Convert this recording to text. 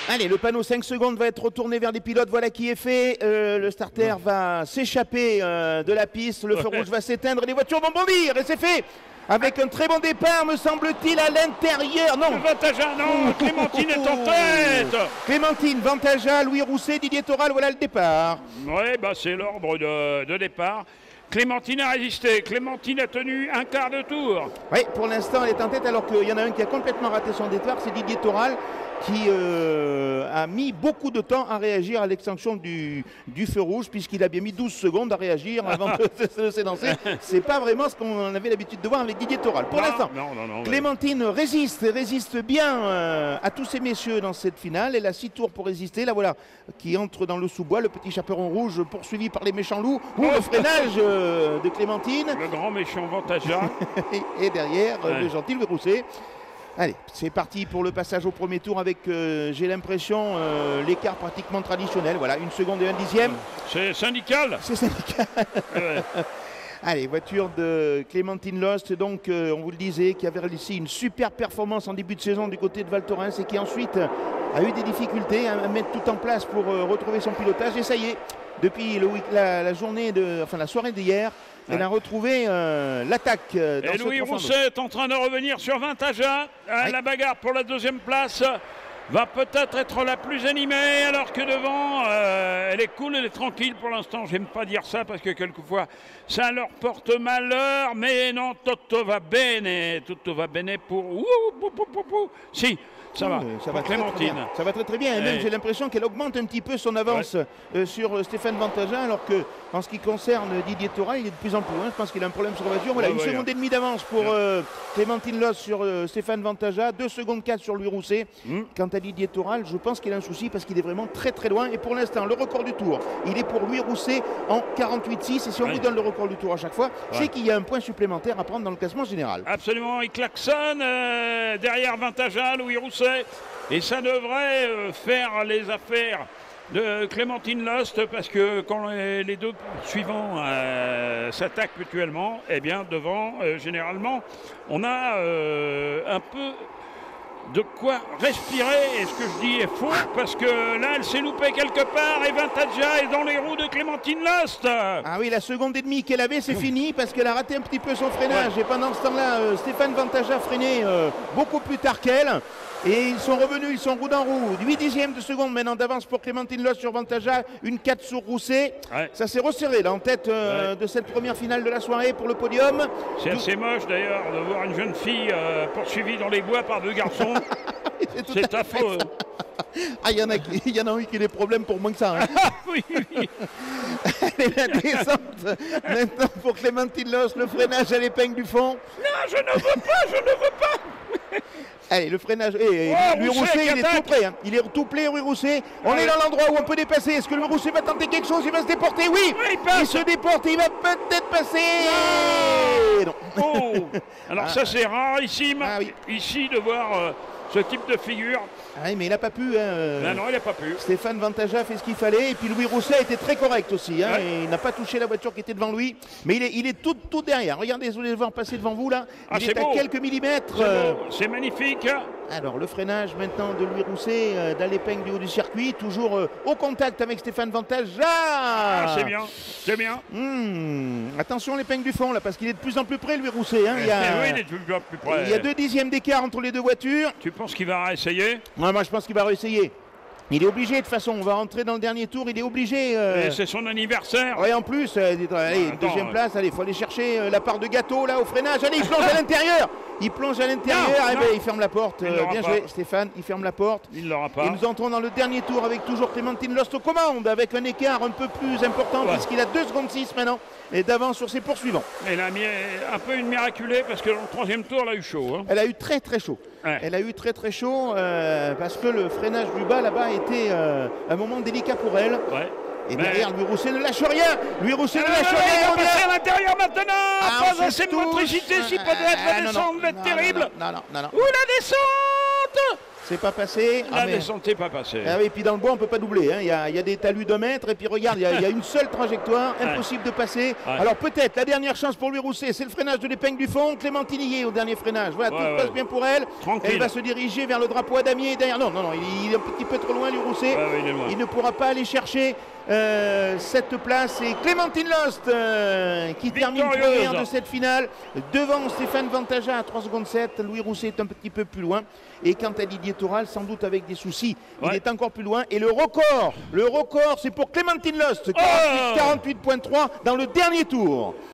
Allez, le panneau 5 secondes va être retourné vers les pilotes. Voilà qui est fait. Le starter va s'échapper de la piste. Le feu rouge va s'éteindre. Les voitures vont bondir. Et c'est fait. Avec un très bon départ, me semble-t-il, à l'intérieur. Non. Vantaja, non. Clémentine est en tête. Clémentine, Vantaja, Louis Rousset, Didier Toral. Voilà le départ. Oui, bah, c'est l'ordre de départ. Clémentine a résisté. Clémentine a tenu un quart de tour. Oui, pour l'instant, elle est en tête alors qu'il y en a un qui a complètement raté son départ. C'est Didier Toral qui a mis beaucoup de temps à réagir à l'extinction du feu rouge, puisqu'il a bien mis 12 secondes à réagir avant de s'élancer. C'est pas vraiment ce qu'on avait l'habitude de voir avec Didier Toral. Pour l'instant, Clémentine résiste bien à tous ces messieurs dans cette finale. Elle a 6 tours pour résister. Là, voilà, qui entre dans le sous-bois, le petit chaperon rouge poursuivi par les méchants loups, ou le freinage de Clémentine. Le grand méchant Vantaja. et derrière, le gentil Louis Rousset. Allez, c'est parti pour le passage au premier tour avec, j'ai l'impression, l'écart pratiquement traditionnel. Voilà, 1 seconde et 1 dixième. C'est syndical. C'est syndical. Allez, voiture de Clémentine Lost, donc on vous le disait, qui avait réussi une super performance en début de saison du côté de Val Thorens et qui ensuite a eu des difficultés à mettre tout en place pour retrouver son pilotage. Et ça y est, depuis la soirée d'hier, elle a retrouvé l'attaque. Et Louis Rousset est en train de revenir sur Vantaja. La bagarre pour la 2e place va peut-être être la plus animée, alors que devant, elle est cool, elle est tranquille pour l'instant. J'aime pas dire ça parce que quelquefois, ça leur porte malheur. Mais non, tutto va bene pour... Si. Ça va Clémentine. Ça va très bien. Et même j'ai l'impression qu'elle augmente un petit peu son avance sur Stéphane Vantaja, alors que en ce qui concerne Didier Toral, il est de plus en plus loin. Je pense qu'il a un problème sur la voiture. Voilà, 1 seconde et demie d'avance pour Clémentine Loss sur Stéphane Vantaja, 2 secondes 4 sur Louis Rousset. Quant à Didier Toral, je pense qu'il a un souci parce qu'il est vraiment très loin. Et pour l'instant, le record du tour, il est pour Louis Rousset en 48,6. Et si on vous donne le record du tour à chaque fois, c'est qu'il y a un point supplémentaire à prendre dans le classement général. Absolument, il klaxonne derrière Vantaja, Louis Rousset. Et ça devrait faire les affaires de Clémentine Lost, parce que quand les deux suivants s'attaquent mutuellement, eh bien devant, généralement, on a un peu de quoi respirer. Et ce que je dis est faux, parce que là, elle s'est loupée quelque part et Vantaja est dans les roues de Clémentine Lost. Ah oui, la seconde et demie qu'elle avait, c'est fini, parce qu'elle a raté un petit peu son freinage. Et pendant ce temps-là, Stéphane Vantaja freinait beaucoup plus tard qu'elle. Et ils sont revenus, ils sont roue dans roue. 8 dixièmes de seconde maintenant d'avance pour Clémentine Lost sur Vantaja. Une 4 sur Rousset. Ça s'est resserré là en tête de cette première finale de la soirée pour le podium. C'est assez moche d'ailleurs de voir une jeune fille poursuivie dans les bois par 2 garçons. C'est affreux. Ah, il y en a qui a des problèmes pour moins que ça. Hein. Oui. Allez, la descente maintenant pour Clémentine Lost, le freinage à l'épingle du fond. Non, je ne veux pas. Allez, le freinage. Louis Rousset, il est tout prêt. Hein. Il est tout prêt, Louis Rousset. On est dans l'endroit où on peut dépasser. Est-ce que Louis Rousset va tenter quelque chose? Il va se déporter? Oui, il se déporte. Il va peut-être passer. Non. Alors ça, c'est rarissime ici de voir ce type de figure. Ah oui, mais il n'a pas pu. Non, il n'a pas pu. Stéphane Vantaja a fait ce qu'il fallait. Et puis Louis Rousset a été très correct aussi. Hein, et il n'a pas touché la voiture qui était devant lui. Mais il est tout derrière. Regardez, vous allez le voir passer devant vous là. Il est à quelques millimètres. C'est magnifique. Alors, le freinage maintenant de Louis Rousset dans l'épingle du haut du circuit. Toujours au contact avec Stéphane Vantaja. C'est bien. Attention l'épingle du fond là, parce qu'il est de plus en plus près, Louis Rousset. Hein. Oui, il est de plus en plus près. Il y a 2 dixièmes d'écart entre les deux voitures. Tu penses qu'il va réessayer? Moi, je pense qu'il va réessayer. Il est obligé, de toute façon, on va rentrer dans le dernier tour, il est obligé. C'est son anniversaire. Oui, en plus, allez, une deuxième place, allez, il faut aller chercher la part de gâteau là au freinage. Allez, il plonge à l'intérieur. Il plonge à l'intérieur, il ferme la porte. Bien joué, Stéphane, il ferme la porte. Il ne l'aura pas. Et nous entrons dans le dernier tour avec toujours Clémentine Lost aux commandes, avec un écart un peu plus important, puisqu'il a 2 secondes 6 maintenant, et d'avance sur ses poursuivants. Elle a mis un peu une miraculée, parce que dans le 3e tour, elle a eu chaud. Hein. Elle a eu très chaud. Elle a eu très chaud, parce que le freinage du bas là-bas était un moment délicat pour elle. Et derrière, Louis Rousset ne lâche rien. Louis Rousset ne lâche rien. Il va passer à l'intérieur maintenant. Pas assez de motricité, si peut-être la descente va être terrible. Non. Ou la descente. C'est pas passé. La descente n'est pas passée. Ah oui, et puis dans le bois, on ne peut pas doubler. Hein. Il y a des talus de mètres. Et puis regarde, il y a une seule trajectoire. Impossible de passer. Alors peut-être la dernière chance pour Louis Rousset, c'est le freinage de l'épingle du fond. Clémentine y est au dernier freinage. Voilà, tout passe bien pour elle. Tranquille. Elle va se diriger vers le drapeau à damier. Derrière. Non, il est un petit peu trop loin, Louis Rousset. Il est loin. Il ne pourra pas aller chercher cette place. Et Clémentine Lost qui termine première de cette finale devant Stéphane Vantaja à 3 secondes 7. Louis Rousset est un petit peu plus loin. Et quant à Didier Toral, sans doute avec des soucis, il est encore plus loin. Et le record, c'est pour Clémentine Lost, 48.3 dans le dernier tour.